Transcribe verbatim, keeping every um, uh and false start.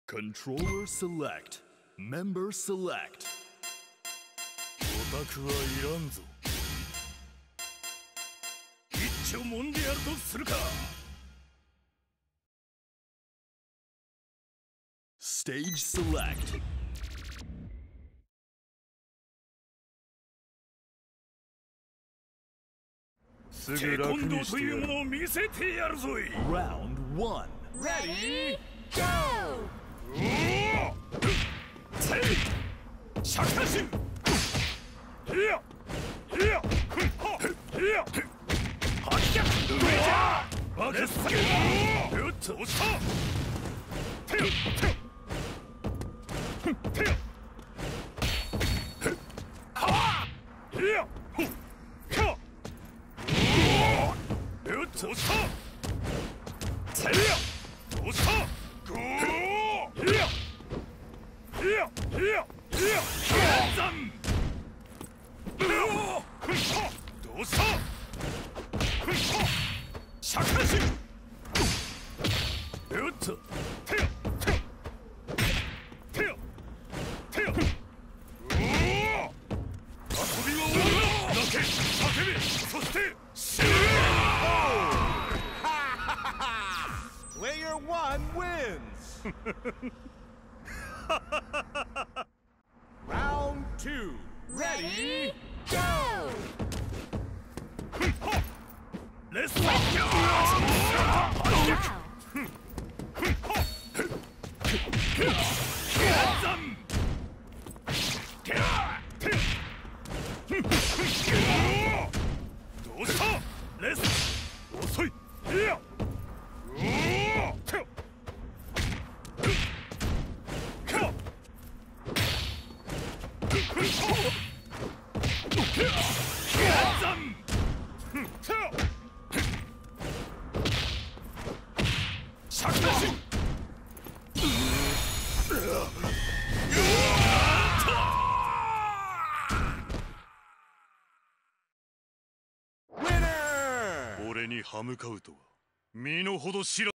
Controller select. Member select. オタクはいらんぞ。一丁もんでやるとするか。 Stage select. すぐ楽にしてやる。テコンドーというものを見せてやるぞい。 Round one. Ready, go! シャカシン。いや、いや、ふんは、いや、はっきゃ、うめじゃ。バカすぎ。うっと、押した。てよ、てよ。ふん、てよ。はあ。いや、ほ、か。うっと、押した。てよ。押した。ゴー。いや。いや、いや、いや。ザン。どうした。シャカシン。うっと。手よ、手よ。手よ、手よ。おお。遊びは終わりだ。泣け、叫べ、そして死ぬ。 Player one wins. Round two. Ready, go! Let's go! Winner! 俺に歯向かうとは身の程知ら